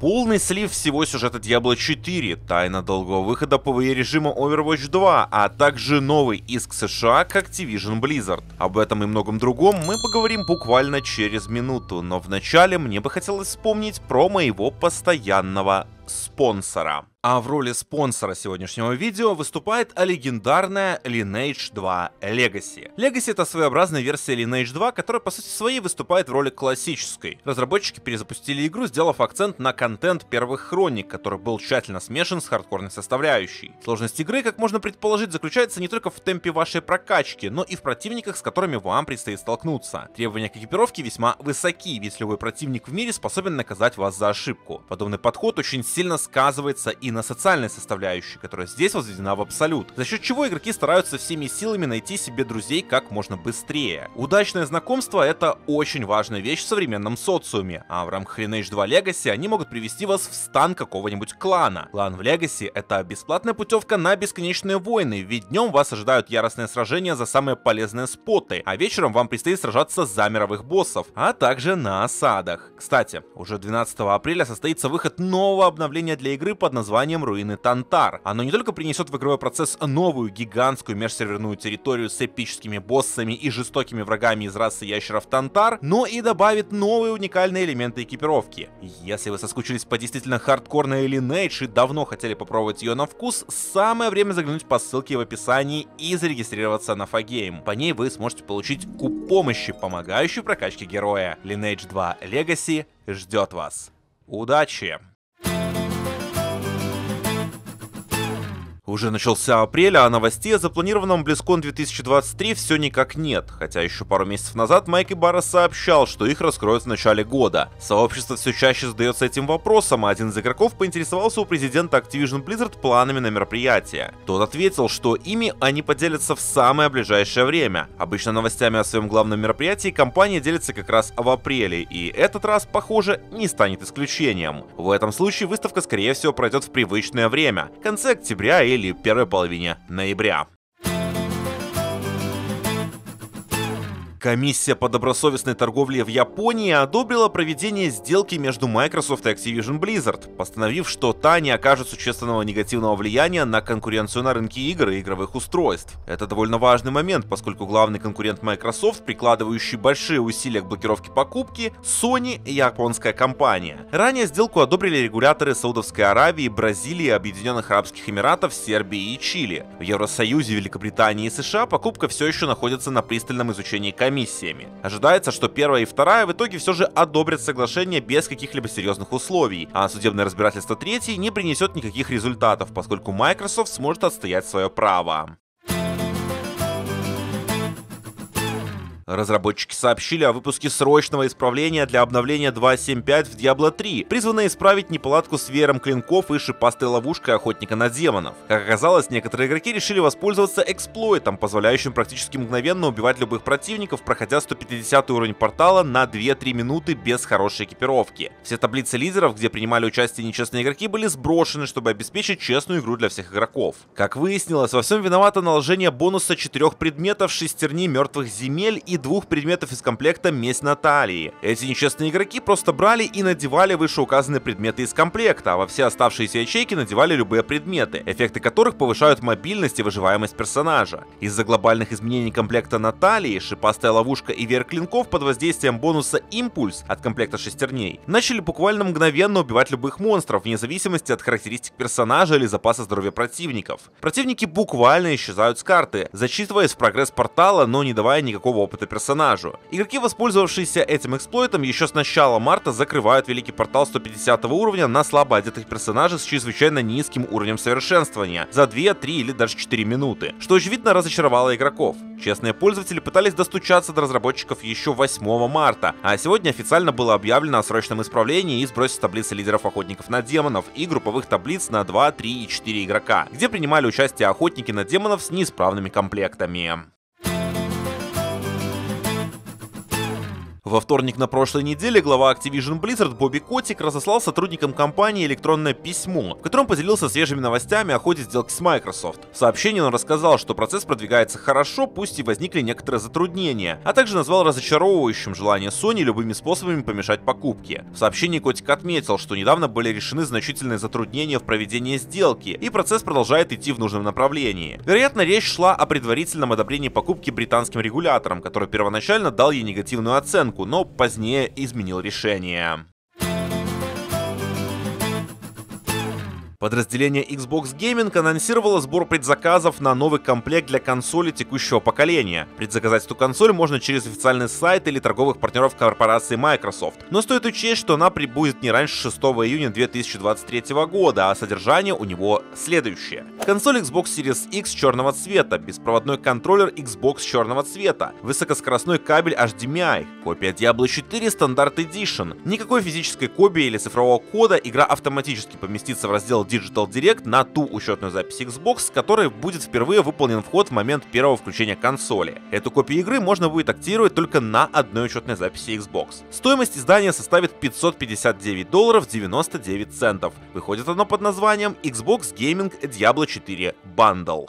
Полный слив всего сюжета Diablo 4, тайна долгого выхода PvE режима Overwatch 2, а также новый иск США к Activision Blizzard. Об этом и многом другом мы поговорим буквально через минуту, но вначале мне бы хотелось вспомнить про моего постоянного спонсора. А в роли спонсора сегодняшнего видео выступает легендарная Lineage 2 Legacy. Legacy — это своеобразная версия Lineage 2, которая по сути своей выступает в роли классической. Разработчики перезапустили игру, сделав акцент на контент первых хроник, который был тщательно смешан с хардкорной составляющей. Сложность игры, как можно предположить, заключается не только в темпе вашей прокачки, но и в противниках, с которыми вам предстоит столкнуться. Требования к экипировке весьма высоки, ведь любой противник в мире способен наказать вас за ошибку. Подобный подход очень сильно сказывается и на социальной составляющей, которая здесь возведена в абсолют, за счет чего игроки стараются всеми силами найти себе друзей как можно быстрее. Удачное знакомство — это очень важная вещь в современном социуме, а в рамках Lineage 2 Legacy они могут привести вас в стан какого-нибудь клана. Клан в Legacy — это бесплатная путевка на бесконечные войны, ведь днем вас ожидают яростные сражения за самые полезные споты, а вечером вам предстоит сражаться за мировых боссов, а также на осадах. Кстати, уже 12 апреля состоится выход нового обновления для игры под названием Руины Тантар. Оно не только принесет в игровой процесс новую гигантскую межсерверную территорию с эпическими боссами и жестокими врагами из расы ящеров Тантар, но и добавит новые уникальные элементы экипировки. Если вы соскучились по действительно хардкорной Lineage и давно хотели попробовать ее на вкус, самое время заглянуть по ссылке в описании и зарегистрироваться на Fagame. По ней вы сможете получить куб помощи, помогающий в прокачке героя. Lineage 2 Legacy ждет вас. Удачи! Уже начался апрель, а новостей о запланированном BlizzCon 2023 все никак нет, хотя еще пару месяцев назад Майк Ибарра сообщал, что их раскроют в начале года. Сообщество все чаще задается этим вопросом, а один из игроков поинтересовался у президента Activision Blizzard планами на мероприятие. Тот ответил, что ими они поделятся в самое ближайшее время. Обычно новостями о своем главном мероприятии компания делится как раз в апреле, и этот раз, похоже, не станет исключением. В этом случае выставка, скорее всего, пройдет в привычное время — в конце октября или первой половине ноября. Комиссия по добросовестной торговле в Японии одобрила проведение сделки между Microsoft и Activision Blizzard, постановив, что та не окажет существенного негативного влияния на конкуренцию на рынке игр и игровых устройств. Это довольно важный момент, поскольку главный конкурент Microsoft, прикладывающий большие усилия к блокировке покупки, Sony — японская компания. Ранее сделку одобрили регуляторы Саудовской Аравии, Бразилии, Объединенных Арабских Эмиратов, Сербии и Чили. В Евросоюзе, Великобритании и США покупка все еще находится на пристальном изучении комиссиями. Ожидается, что первая и вторая в итоге все же одобрят соглашение без каких-либо серьезных условий, а судебное разбирательство третьей не принесет никаких результатов, поскольку Microsoft сможет отстоять свое право. Разработчики сообщили о выпуске срочного исправления для обновления 2.7.5 в Diablo 3, призванное исправить неполадку с веером клинков и шипастой ловушкой охотника на демонов. Как оказалось, некоторые игроки решили воспользоваться эксплойтом, позволяющим практически мгновенно убивать любых противников, проходя 150 уровень портала на 2-3 минуты без хорошей экипировки. Все таблицы лидеров, где принимали участие нечестные игроки, были сброшены, чтобы обеспечить честную игру для всех игроков. Как выяснилось, во всем виновато наложение бонуса 4 предметов шестерни мертвых земель и 2 предметов из комплекта «Месть Наталии». Эти нечестные игроки просто брали и надевали вышеуказанные предметы из комплекта, а во все оставшиеся ячейки надевали любые предметы, эффекты которых повышают мобильность и выживаемость персонажа. Из-за глобальных изменений комплекта Наталии, шипастая ловушка и веер клинков под воздействием бонуса «Импульс» от комплекта шестерней начали буквально мгновенно убивать любых монстров, вне зависимости от характеристик персонажа или запаса здоровья противников. Противники буквально исчезают с карты, зачитываясь в прогресс портала, но не давая никакого опыта персонажу. Игроки, воспользовавшиеся этим эксплойтом, еще с начала марта закрывают великий портал 150 уровня на слабо одетых персонажей с чрезвычайно низким уровнем совершенствования за 2, 3 или даже 4 минуты, что очевидно разочаровало игроков. Честные пользователи пытались достучаться до разработчиков еще 8 марта, а сегодня официально было объявлено о срочном исправлении и сбросе с таблицы лидеров охотников на демонов и групповых таблиц на 2, 3 и 4 игрока, где принимали участие охотники на демонов с неисправными комплектами. Во вторник на прошлой неделе глава Activision Blizzard Бобби Котик разослал сотрудникам компании электронное письмо, в котором поделился свежими новостями о ходе сделки с Microsoft. В сообщении он рассказал, что процесс продвигается хорошо, пусть и возникли некоторые затруднения, а также назвал разочаровывающим желание Sony любыми способами помешать покупке. В сообщении Котик отметил, что недавно были решены значительные затруднения в проведении сделки, и процесс продолжает идти в нужном направлении. Вероятно, речь шла о предварительном одобрении покупки британским регулятором, который первоначально дал ей негативную оценку, но позднее изменил решение. Подразделение Xbox Gaming анонсировало сбор предзаказов на новый комплект для консоли текущего поколения. Предзаказать эту консоль можно через официальный сайт или торговых партнеров корпорации Microsoft. Но стоит учесть, что она прибудет не раньше 6 июня 2023 года, а содержание у него следующее. Консоль Xbox Series X черного цвета, беспроводной контроллер Xbox черного цвета, высокоскоростной кабель HDMI, копия Diablo 4 Standard Edition. Никакой физической копии или цифрового кода, игра автоматически поместится в раздел Digital Direct на ту учетную запись Xbox, с которой будет впервые выполнен вход в момент первого включения консоли. Эту копию игры можно будет активировать только на одной учетной записи Xbox. Стоимость издания составит $559.99. Выходит оно под названием Xbox Gaming Diablo 4 Bundle.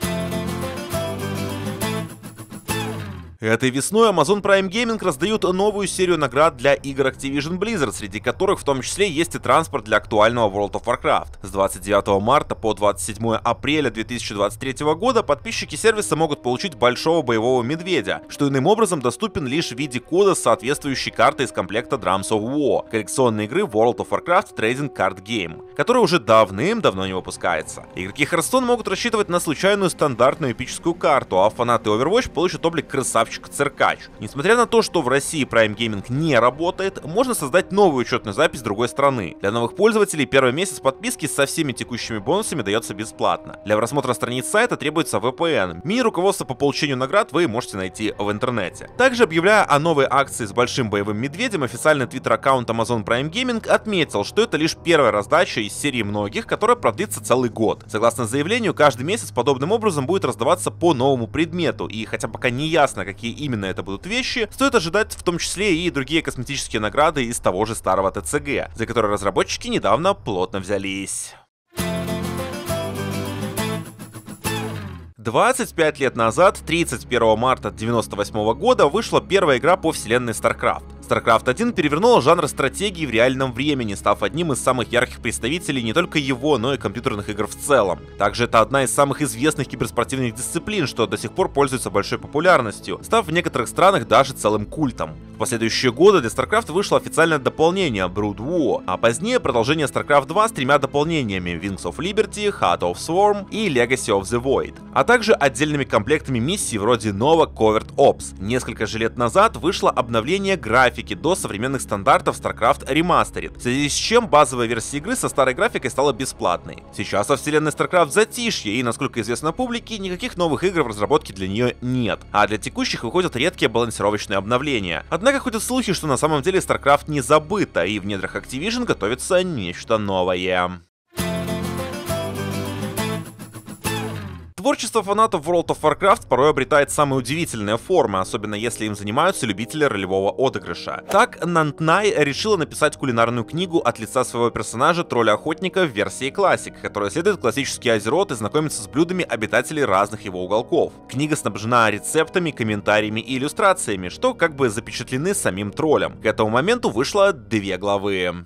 Этой весной Amazon Prime Gaming раздают новую серию наград для игр Activision Blizzard, среди которых в том числе есть и транспорт для актуального World of Warcraft. С 29 марта по 27 апреля 2023 года подписчики сервиса могут получить большого боевого медведя, что иным образом доступен лишь в виде кода с соответствующей картой из комплекта Drums of War, коллекционной игры World of Warcraft Trading Card Game, которая уже давным-давно не выпускается. Игроки Hearthstone могут рассчитывать на случайную стандартную эпическую карту, а фанаты Overwatch получат облик красавчика Циркач. Несмотря на то, что в России Prime Gaming не работает, можно создать новую учетную запись другой страны. Для новых пользователей первый месяц подписки со всеми текущими бонусами дается бесплатно. Для просмотра страниц сайта требуется VPN. Мини-руководство по получению наград вы можете найти в интернете. Также, объявляя о новой акции с большим боевым медведем, официальный твиттер-аккаунт Amazon Prime Gaming отметил, что это лишь первая раздача из серии многих, которая продлится целый год. Согласно заявлению, каждый месяц подобным образом будет раздаваться по новому предмету, и хотя пока не ясно, какие именно это будут вещи, стоит ожидать в том числе и другие косметические награды из того же старого ТЦГ, за которые разработчики недавно плотно взялись. 25 лет назад, 31 марта 1998 года, вышла первая игра по вселенной StarCraft. StarCraft 1 перевернула жанр стратегии в реальном времени, став одним из самых ярких представителей не только его, но и компьютерных игр в целом. Также это одна из самых известных киберспортивных дисциплин, что до сих пор пользуется большой популярностью, став в некоторых странах даже целым культом. В последующие годы для StarCraft вышло официальное дополнение Brood War, а позднее продолжение StarCraft 2 с тремя дополнениями Wings of Liberty, Heart of Swarm и Legacy of the Void, а также отдельными комплектами миссий вроде Nova Covert Ops. Несколько же лет назад вышло обновление графики до современных стандартов StarCraft Remastered, в связи с чем базовая версия игры со старой графикой стала бесплатной. Сейчас во вселенной StarCraft затишье, и, насколько известно публике, никаких новых игр в разработке для нее нет, а для текущих выходят редкие балансировочные обновления. Однако ходят слухи, что на самом деле StarCraft не забыта, и в недрах Activision готовится нечто новое. Творчество фанатов World of Warcraft порой обретает самые удивительные формы, особенно если им занимаются любители ролевого отыгрыша. Так, Нантнай решила написать кулинарную книгу от лица своего персонажа тролля-охотника в версии Classic, которая исследует классический Азерот и знакомится с блюдами обитателей разных его уголков. Книга снабжена рецептами, комментариями и иллюстрациями, что как бы запечатлены самим троллем. К этому моменту вышло 2 главы.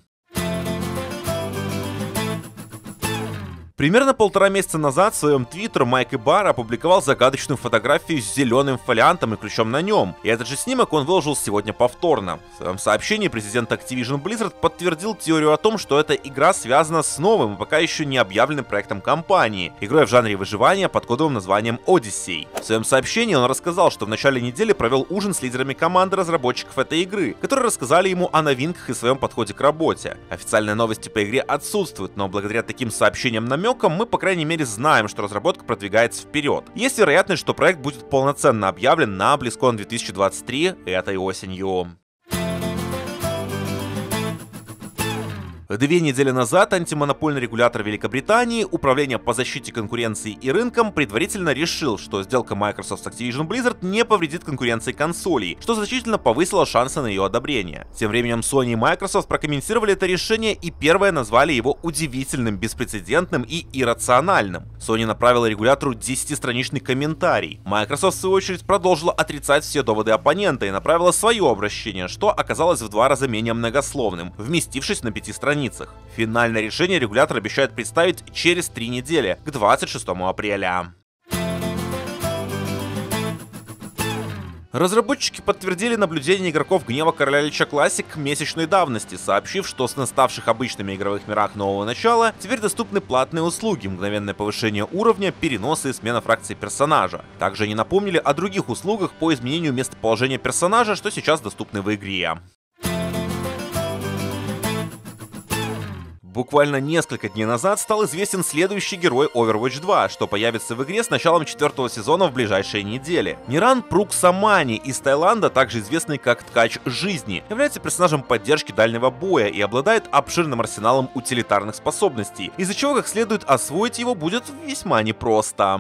Примерно 1,5 месяца назад в своем твиттер Майк Ибарра опубликовал загадочную фотографию с зеленым фолиантом и ключом на нем, и этот же снимок он выложил сегодня повторно. В своем сообщении президент Activision Blizzard подтвердил теорию о том, что эта игра связана с новым и пока еще не объявленным проектом компании, игрой в жанре выживания под кодовым названием Odyssey. В своем сообщении он рассказал, что в начале недели провел ужин с лидерами команды разработчиков этой игры, которые рассказали ему о новинках и своем подходе к работе. Официальные новости по игре отсутствуют, но благодаря таким сообщениям намекам мы, по крайней мере, знаем, что разработка продвигается вперед. Есть вероятность, что проект будет полноценно объявлен на BlizzCon 2023 этой осенью. 2 недели назад антимонопольный регулятор Великобритании, Управление по защите конкуренции и рынкам, предварительно решил, что сделка Microsoft с Activision Blizzard не повредит конкуренции консолей, что значительно повысило шансы на ее одобрение. Тем временем Sony и Microsoft прокомментировали это решение и первое назвали его удивительным, беспрецедентным и иррациональным. Sony направила регулятору 10-страничный комментарий. Microsoft, в свою очередь, продолжила отрицать все доводы оппонента и направила свое обращение, что оказалось в 2 раза менее многословным, вместившись на 5 страницах. Финальное решение регулятор обещает представить через 3 недели, к 26 апреля. Разработчики подтвердили наблюдение игроков Гнева Короля Лича Classic месячной давности, сообщив, что с наставших обычными игровых мирах нового начала теперь доступны платные услуги, мгновенное повышение уровня, переносы и смена фракции персонажа. Также они напомнили о других услугах по изменению местоположения персонажа, что сейчас доступны в игре. Буквально несколько дней назад стал известен следующий герой Overwatch 2, что появится в игре с началом 4-го сезона в ближайшие недели. Ниран Пруксамани из Таиланда, также известный как Ткач Жизни, является персонажем поддержки дальнего боя и обладает обширным арсеналом утилитарных способностей, из-за чего как следует освоить его будет весьма непросто.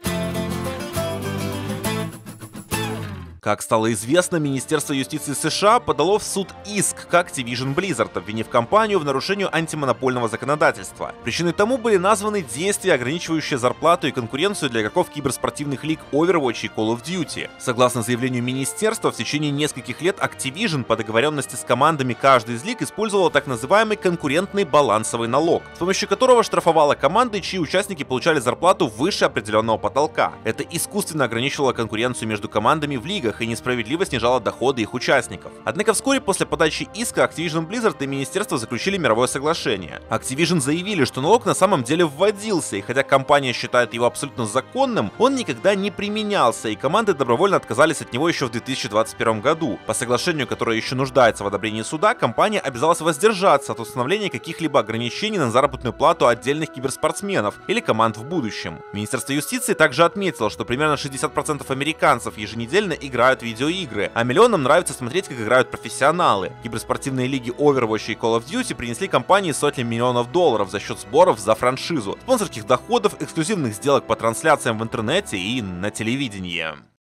Как стало известно, Министерство юстиции США подало в суд иск к Activision Blizzard, обвинив компанию в нарушении антимонопольного законодательства. Причиной тому были названы действия, ограничивающие зарплату и конкуренцию для игроков киберспортивных лиг Overwatch и Call of Duty. Согласно заявлению министерства, в течение нескольких лет Activision по договоренности с командами каждой из лиг использовала так называемый конкурентный балансовый налог, с помощью которого штрафовала команды, чьи участники получали зарплату выше определенного потолка. Это искусственно ограничивало конкуренцию между командами в лигах и несправедливо снижало доходы их участников. Однако вскоре после подачи иска Activision Blizzard и министерство заключили мировое соглашение. Activision заявили, что налог на самом деле вводился, и хотя компания считает его абсолютно законным, он никогда не применялся, и команды добровольно отказались от него еще в 2021 году. По соглашению, которое еще нуждается в одобрении суда, компания обязалась воздержаться от установления каких-либо ограничений на заработную плату отдельных киберспортсменов или команд в будущем. Министерство юстиции также отметило, что примерно 60% американцев еженедельно играют в видеоигры, а миллионам нравится смотреть, как играют профессионалы. Киберспортивные лиги Overwatch и Call of Duty принесли компании сотни миллионов долларов за счет сборов за франшизу, спонсорских доходов, эксклюзивных сделок по трансляциям в интернете и на телевидении.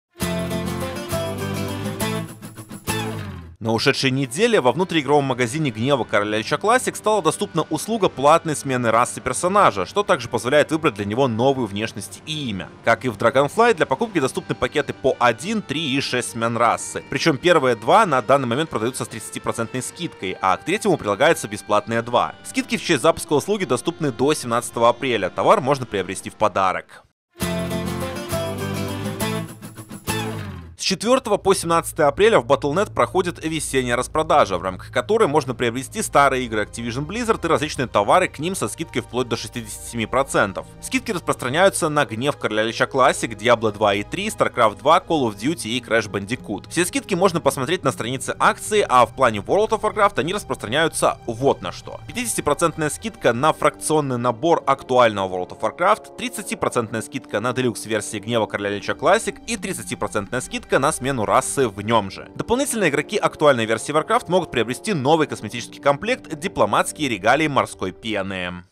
На ушедшей неделе во внутриигровом магазине Гнева Короля Лича Classic стала доступна услуга платной смены расы персонажа, что также позволяет выбрать для него новую внешность и имя. Как и в Dragonflight, для покупки доступны пакеты по 1, 3 и 6 смен расы. Причем первые 2 на данный момент продаются с 30% скидкой, а к третьему прилагаются бесплатные 2. Скидки в честь запуска услуги доступны до 17 апреля, товар можно приобрести в подарок. С 4 по 17 апреля в Battle.net проходит весенняя распродажа, в рамках которой можно приобрести старые игры Activision Blizzard и различные товары к ним со скидкой вплоть до 67%. Скидки распространяются на Гнев Короля Лича Classic, Diablo 2 и 3, StarCraft 2, Call of Duty и Crash Bandicoot. Все скидки можно посмотреть на странице акции, а в плане World of Warcraft они распространяются вот на что. 50% скидка на фракционный набор актуального World of Warcraft, 30% скидка на Deluxe версии Гнева Короля Лича Classic и 30% скидка на смену расы в нем же. Дополнительно игроки актуальной версии Warcraft могут приобрести новый косметический комплект «Дипломатские регалии морской пены».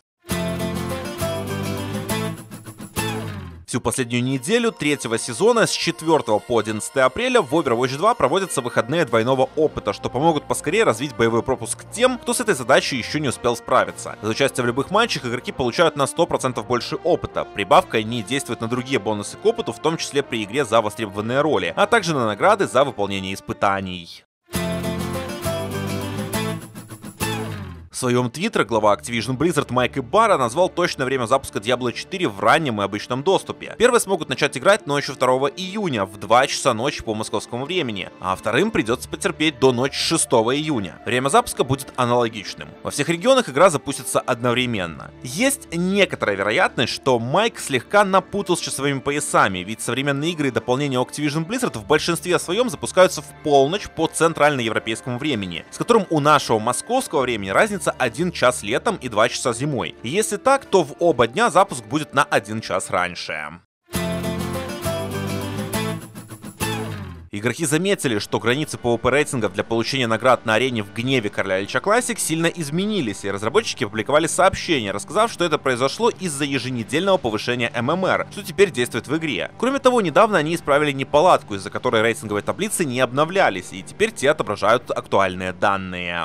Всю последнюю неделю 3-го сезона с 4 по 11 апреля в Overwatch 2 проводятся выходные двойного опыта, что помогут поскорее развить боевой пропуск тем, кто с этой задачей еще не успел справиться. За участие в любых матчах игроки получают на 100% больше опыта. Прибавка не действует на другие бонусы к опыту, в том числе при игре за востребованные роли, а также на награды за выполнение испытаний. В своем твиттере глава Activision Blizzard Майк Ибарра назвал точное время запуска Diablo 4 в раннем и обычном доступе. Первые смогут начать играть ночью 2 июня в 2 часа ночи по московскому времени, а вторым придется потерпеть до ночи 6 июня. Время запуска будет аналогичным. Во всех регионах игра запустится одновременно. Есть некоторая вероятность, что Майк слегка напутал с часовыми поясами, ведь современные игры и дополнения Activision Blizzard в большинстве своем запускаются в полночь по центральноевропейскому времени, с которым у нашего московского времени разница 1 час летом и 2 часа зимой. И если так, то в оба дня запуск будет на 1 час раньше. Игроки заметили, что границы PvP рейтингов для получения наград на арене в гневе Короля Лича Classic сильно изменились, и разработчики опубликовали сообщение, рассказав, что это произошло из-за еженедельного повышения ММР, что теперь действует в игре. Кроме того, недавно они исправили неполадку, из-за которой рейтинговые таблицы не обновлялись, и теперь те отображают актуальные данные.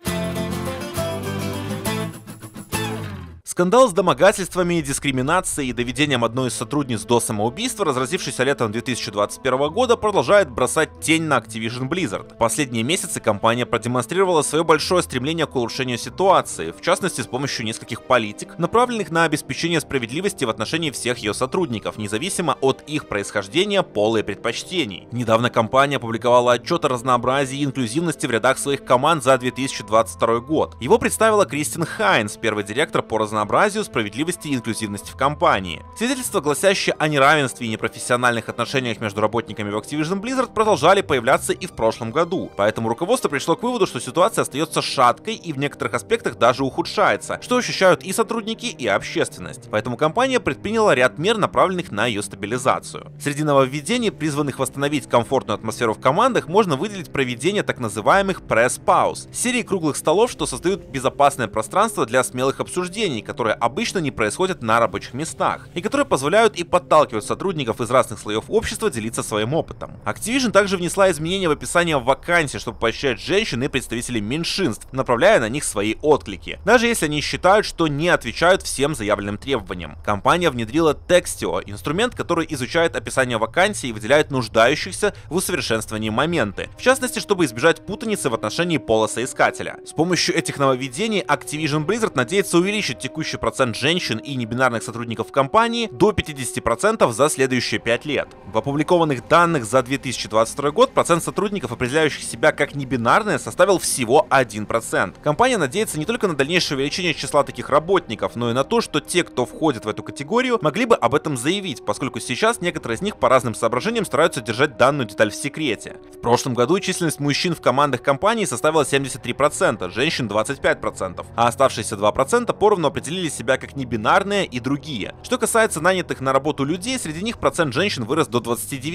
Скандал с домогательствами, дискриминацией и доведением одной из сотрудниц до самоубийства, разразившийся летом 2021 года, продолжает бросать тень на Activision Blizzard. В последние месяцы компания продемонстрировала свое большое стремление к улучшению ситуации, в частности с помощью нескольких политик, направленных на обеспечение справедливости в отношении всех ее сотрудников, независимо от их происхождения, пола и предпочтений. Недавно компания опубликовала отчет о разнообразии и инклюзивности в рядах своих команд за 2022 год. Его представила Кристин Хайнс, первый директор по разнообразию, справедливости и инклюзивности в компании. Свидетельства, гласящие о неравенстве и непрофессиональных отношениях между работниками в Activision Blizzard, продолжали появляться и в прошлом году, поэтому руководство пришло к выводу, что ситуация остается шаткой и в некоторых аспектах даже ухудшается, что ощущают и сотрудники, и общественность. Поэтому компания предприняла ряд мер, направленных на ее стабилизацию. Среди нововведений, призванных восстановить комфортную атмосферу в командах, можно выделить проведение так называемых пресс-пауз, серии круглых столов, что создают безопасное пространство для смелых обсуждений, которые обычно не происходят на рабочих местах, и которые позволяют и подталкивают сотрудников из разных слоев общества делиться своим опытом. Activision также внесла изменения в описание вакансий, чтобы поощрять женщин и представителей меньшинств, направляя на них свои отклики, даже если они считают, что не отвечают всем заявленным требованиям. Компания внедрила Textio, инструмент, который изучает описание вакансий и выделяет нуждающихся в усовершенствовании моменты, в частности, чтобы избежать путаницы в отношении пола соискателя. С помощью этих нововведений Activision Blizzard надеется увеличить текущий процент женщин и небинарных сотрудников компании до 50% за следующие 5 лет. В опубликованных данных за 2022 год процент сотрудников, определяющих себя как небинарные, составил всего 1%. Компания надеется не только на дальнейшее увеличение числа таких работников, но и на то, что те, кто входит в эту категорию, могли бы об этом заявить, поскольку сейчас некоторые из них по разным соображениям стараются держать данную деталь в секрете. В прошлом году численность мужчин в командах компании составила 73%, женщин 25%, а оставшиеся 2% поровну определили себя как небинарные и другие. Что касается нанятых на работу людей, среди них процент женщин вырос до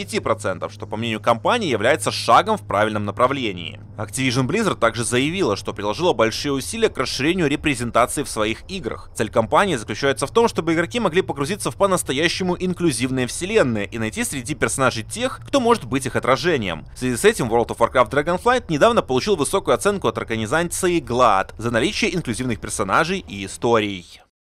29%, что, по мнению компании, является шагом в правильном направлении. Activision Blizzard также заявила, что приложила большие усилия к расширению репрезентации в своих играх. Цель компании заключается в том, чтобы игроки могли погрузиться в по-настоящему инклюзивные вселенные и найти среди персонажей тех, кто может быть их отражением. В связи с этим World of Warcraft Dragonflight недавно получил высокую оценку от организации GLAAD за наличие инклюзивных персонажей и историй.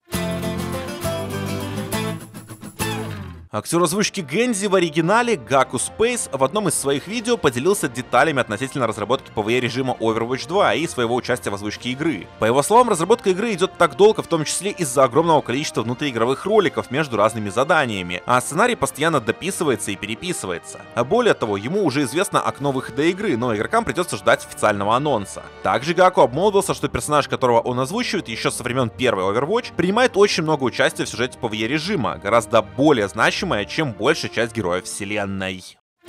Актер озвучки Гензи в оригинале Гаку Спейс в одном из своих видео поделился деталями относительно разработки PvE режима Overwatch 2 и своего участия в озвучке игры. По его словам, разработка игры идет так долго, в том числе из-за огромного количества внутриигровых роликов между разными заданиями, а сценарий постоянно дописывается и переписывается. А более того, ему уже известно окно выхода игры, но игрокам придется ждать официального анонса. Также Гаку обмолвился, что персонаж, которого он озвучивает еще со времен первой Overwatch, принимает очень много участия в сюжете PvE режима, гораздо более значимое, чем большая часть героев вселенной.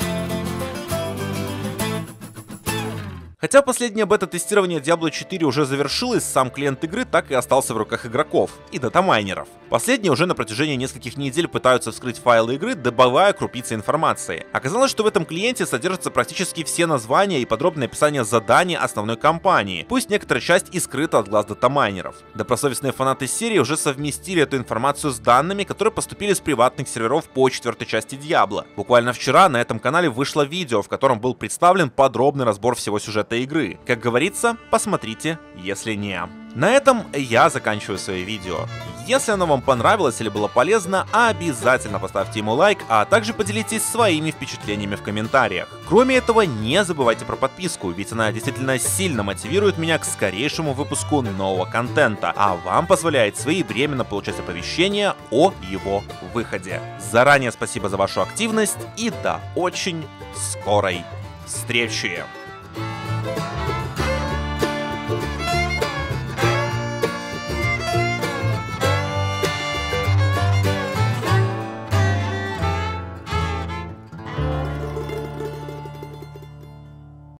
Хотя последнее бета-тестирование Diablo 4 уже завершилось, сам клиент игры так и остался в руках игроков и датамайнеров. Последние уже на протяжении нескольких недель пытаются вскрыть файлы игры, добавляя крупицы информации. Оказалось, что в этом клиенте содержатся практически все названия и подробное описание заданий основной кампании, пусть некоторая часть и скрыта от глаз датамайнеров. Добросовестные фанаты серии уже совместили эту информацию с данными, которые поступили с приватных серверов по 4-й части Diablo. Буквально вчера на этом канале вышло видео, в котором был представлен подробный разбор всего сюжета игры. Как говорится, посмотрите, если не. На этом я заканчиваю свое видео. Если оно вам понравилось или было полезно, обязательно поставьте ему лайк, а также поделитесь своими впечатлениями в комментариях. Кроме этого, не забывайте про подписку, ведь она действительно сильно мотивирует меня к скорейшему выпуску нового контента, а вам позволяет своевременно получать оповещения о его выходе. Заранее спасибо за вашу активность и до очень скорой встречи!